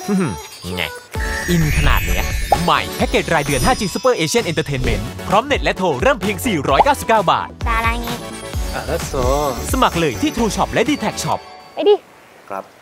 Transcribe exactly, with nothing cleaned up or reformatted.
ไงอินขนาดเนี้ยใหม่แพ็กเกจรายเดือน ห้าจี Super Asian Entertainment พร้อมเน็ตและโทรเริ่มเพียง สี่ร้อยเก้าสิบเก้า บาท 사랑해 สมัครเลยที่ True Shop และ ดี แท็ก Shop ไปดิครับ